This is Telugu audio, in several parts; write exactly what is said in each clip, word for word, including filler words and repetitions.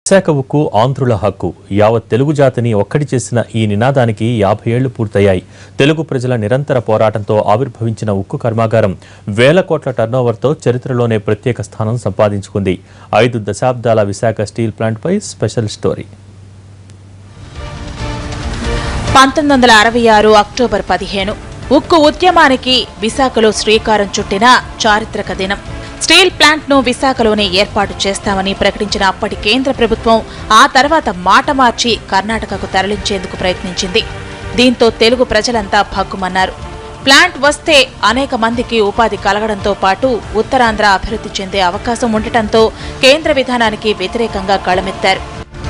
విశాఖ ఉక్కు ఆంధ్రుల హక్కు యావత్ తెలుగు జాతిని ఒక్కటి చేసిన ఈ నినాదానికి యాభై ఏళ్లు పూర్తయ్యాయి. తెలుగు ప్రజల నిరంతర పోరాటంతో ఆవిర్భవించిన ఉక్కు కర్మాగారం వేల కోట్ల టర్నోవర్తో చరిత్రలోనే ప్రత్యేక స్థానం సంపాదించుకుంది. ఐదు దశాబ్దాల విశాఖ స్టీల్ ప్లాంట్ పై స్పెషల్ స్టోరీ. పంతొమ్మిది వందల అరవై ఆరు అక్టోబర్ పదిహేను ఉక్కు ఉద్యమానికి విశాఖలో శ్రీకారం చుట్టిన చారిత్రక దినం. స్టీల్ ప్లాంట్ ను విశాఖలోనే ఏర్పాటు చేస్తామని ప్రకటించిన అప్పటి కేంద్ర ప్రభుత్వం ఆ తర్వాత మాట మార్చి కర్ణాటకకు తరలించేందుకు ప్రయత్నించింది. దీంతో తెలుగు ప్రజలంతా భగ్గుమన్నారు. ప్లాంట్ వస్తే అనేక మందికి ఉపాధి కలగడంతో పాటు ఉత్తరాంధ్ర అభివృద్ధి చెందే అవకాశం ఉండటంతో కేంద్ర విధానానికి వ్యతిరేకంగా గళమెత్తారు.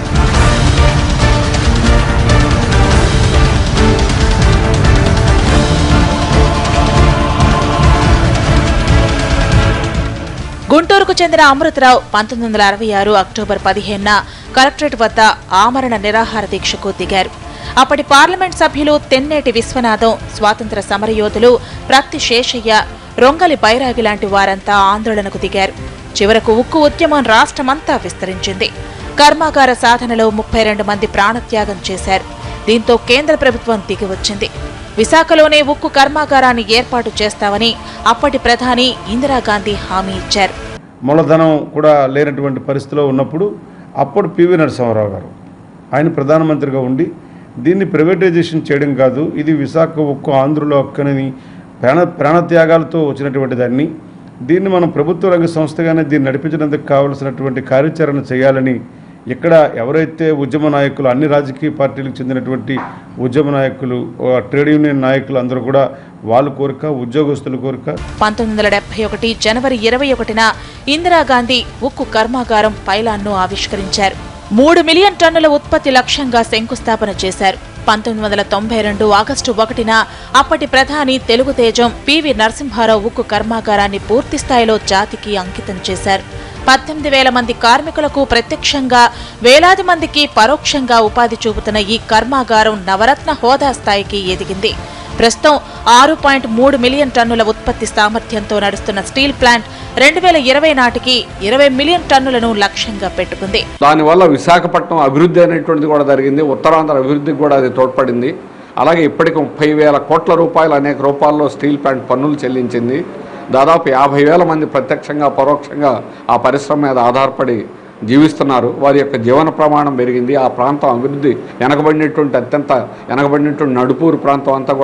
గుంటూరుకు చెందిన అమృతరావు పంతొమ్మిది వందల అరవై ఆరు అక్టోబర్ పదిహేనున కలెక్టరేట్ వద్ద ఆమరణ నిరాహార దీక్షకు దిగారు. అప్పటి పార్లమెంట్ సభ్యులు తెన్నేటి విశ్వనాథం, స్వాతంత్ర సమరయోధులు ప్రత్తి శేషయ్య, రొంగలి బైరాగి లాంటి వారంతా ఆందోళనకు దిగారు. చివరకు ఉక్కు ఉద్యమం రాష్ట్రమంతా విస్తరించింది. కర్మాగార సాధనలో ముప్పై రెండు మంది ప్రాణత్యాగం చేశారు. దీంతో కేంద్ర ప్రభుత్వం దిగివచ్చింది. విశాఖలోనే ఉక్కు కర్మాగారాన్ని ఏర్పాటు చేస్తామని అప్పటి ప్రధాని ఇందిరాగాంధీ హామీ ఇచ్చారు. మూలధనం కూడా లేనటువంటి పరిస్థితిలో ఉన్నప్పుడు అప్పుడు పివి నరసింహారావు గారు ఆయన ప్రధానమంత్రిగా ఉండి దీన్ని ప్రైవేటైజేషన్ చేయడం కాదు, ఇది విశాఖ ఉక్కు ఆంధ్రుల హక్కుని ప్రాణ ప్రాణత్యాగాలతో వచ్చినటువంటి దాన్ని దీన్ని మనం ప్రభుత్వ రంగ సంస్థగానే దీన్ని నడిపించడానికి కావలసినటువంటి కార్యాచరణ చేయాలని ఇక్కడ ఎవరైతే ఉద్యమ నాయకులు, అన్ని రాజకీయ పార్టీలకు చెందినటువంటి ఉద్యమ నాయకులు, ట్రేడ్ యూనియన్ నాయకులు అందరూ కూడా వాళ్ళ కోరిక, ఉద్యోగస్తుల కోరిక. పంతొమ్మిది వందల డెబ్బై ఒకటి జనవరి ఇరవై ఒకటిన ఇందిరాగాంధీ ఉక్కు కర్మాగారం పైలాన్ను ఆవిష్కరించారు. మూడు మిలియన్ టన్నుల ఉత్పత్తి లక్ష్యంగా శంకుస్థాపన చేశారు. పంతొమ్మిది వందల తొంభై రెండు ఆగస్టు ఒకటిన అప్పటి ప్రధాని తెలుగు తేజం పివి నరసింహారావు ఉక్కు కర్మాగారాన్ని పూర్తిస్థాయిలో జాతికి అంకితం చేశారు. పద్దెనిమిది వేల మంది కార్మికులకు ప్రత్యక్షంగా, వేలాది మందికి పరోక్షంగా ఉపాధి చూపుతున్న ఈ కర్మాగారం నవరత్న హోదా స్థాయికి ఎదిగింది. ప్రస్తుతం ఆరు పాయింట్ మూడు మిలియన్ టన్నుల ఉత్పత్తి సామర్థ్యంతో నడుస్తున్న స్టీల్ ప్లాంట్ రెండు వేల ఇరవై నాటికి ఇరవై మిలియన్ టన్నులను లక్ష్యంగా పెట్టుకుంది. దానివల్ల విశాఖపట్నం అభివృద్ధి అనేటువంటిది కూడా జరిగింది. ఉత్తరాంధ్ర అభివృద్ధికి కూడా అది తోడ్పడింది. అలాగే ఇప్పటికి ముప్పై వేల కోట్ల రూపాయలు అనేక రూపాయల్లో స్టీల్ ప్లాంట్ పన్నులు చెల్లించింది. దాదాపు యాభై వేల మంది ప్రత్యక్షంగా పరోక్షంగా ఆ పరిశ్రమ మీద ఆధారపడి జీవిస్తున్నారు. వారి యొక్క జీవన ప్రమాణం పెరిగింది. ఆ ప్రాంతం అభివృద్ధి వెనకబడినటువంటి అత్యంత వెనకబడినటువంటి నడుపూరు ప్రాంతం అంతా